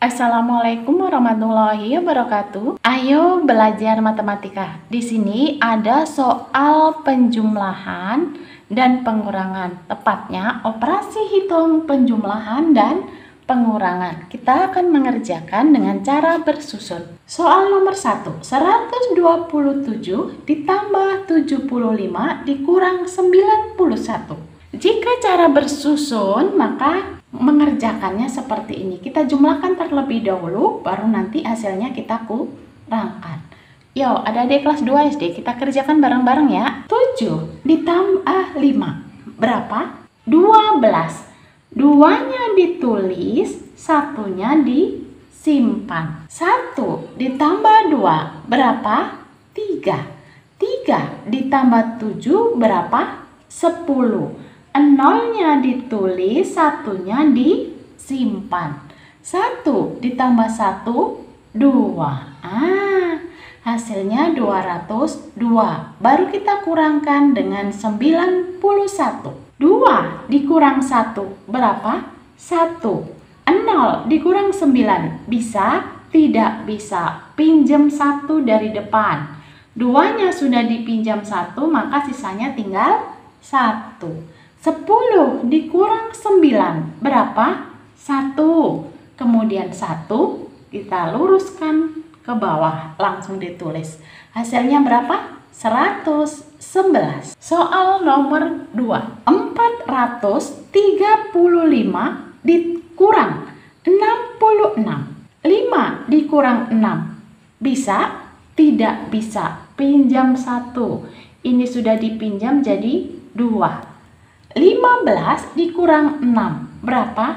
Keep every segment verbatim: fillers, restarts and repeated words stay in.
Assalamualaikum warahmatullahi wabarakatuh. Ayo belajar matematika. Di sini ada soal penjumlahan dan pengurangan. Tepatnya operasi hitung penjumlahan dan pengurangan. Kita akan mengerjakan dengan cara bersusun. Soal nomor satu. seratus dua puluh tujuh ditambah tujuh puluh lima dikurang sembilan puluh satu. Jika cara bersusun, maka mengerjakannya seperti ini. Kita jumlahkan terlebih dahulu, baru nanti hasilnya kita kurangkan. Yo, adik-adik kelas dua S D, kita kerjakan bareng-bareng ya. tujuh ditambah lima, berapa? dua belas. Duanya ditulis, satunya disimpan. satu ditambah dua, berapa? tiga. tiga ditambah tujuh, berapa? sepuluh. Nolnya ditulis, satunya disimpan. satu ditambah satu, dua. Ah, hasilnya dua ratus dua. Baru kita kurangkan dengan sembilan puluh satu. dua dikurang satu, berapa? satu. nol dikurang sembilan, bisa? Tidak bisa. Pinjam satu dari depan. Duanya sudah dipinjam satu, maka sisanya tinggal satu. sepuluh dikurang sembilan, berapa? satu. Kemudian satu kita luruskan ke bawah, langsung ditulis. Hasilnya berapa? seratus sebelas. Soal nomor dua. empat ratus tiga puluh lima dikurang enam puluh enam. lima dikurang enam. Bisa? Tidak bisa. Pinjam satu. Ini sudah dipinjam jadi dua. lima belas dikurang enam, berapa?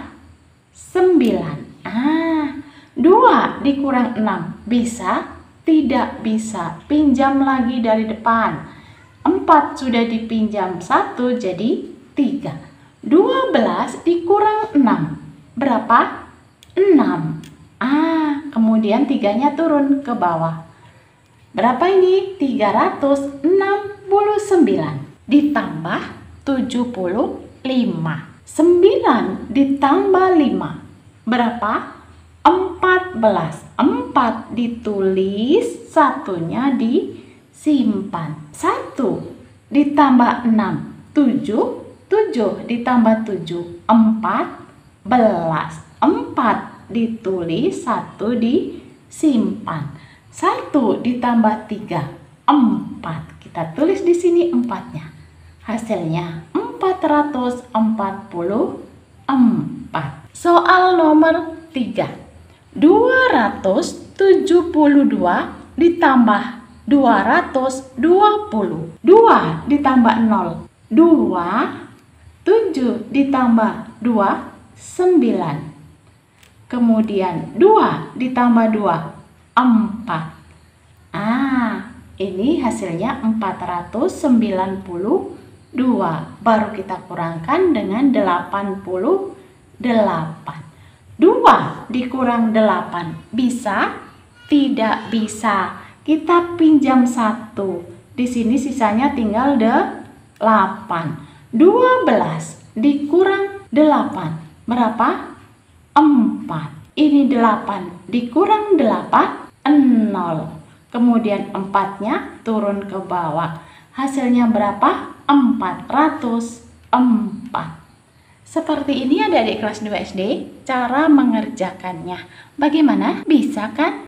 sembilan. Ah, dua dikurang enam, bisa? Tidak bisa. Pinjam lagi dari depan. empat sudah dipinjam satu, jadi tiga. dua belas dikurang enam, berapa? enam. Ah, kemudian tiganya turun ke bawah. Berapa ini? tiga ratus enam puluh sembilan. Ditambah tujuh puluh lima. sembilan ditambah lima, berapa? empat belas. empat ditulis, satunya disimpan. satu ditambah enam, tujuh. tujuh ditambah tujuh, empat belas. empat ditulis, satu disimpan. satu ditambah tiga, empat. Kita tulis di sini empatnya. Hasilnya empat ratus empat puluh empat. Soal nomor tiga. dua ratus tujuh puluh dua ditambah dua ratus dua puluh. dua ditambah nol, dua. tujuh ditambah dua, sembilan. Kemudian dua ditambah dua, empat. Ah, ini hasilnya empat ratus sembilan puluh dua. Baru kita kurangkan dengan delapan puluh delapan. dua dikurang delapan, bisa? Tidak bisa. Kita pinjam satu. Di sini sisanya tinggal delapan. dua belas dikurang delapan, berapa? empat. Ini delapan dikurang delapan, nol. Kemudian empatnya turun ke bawah. Hasilnya berapa? empat ratus empat. Seperti ini adik-adik kelas dua S D cara mengerjakannya. Bagaimana? Bisa kan?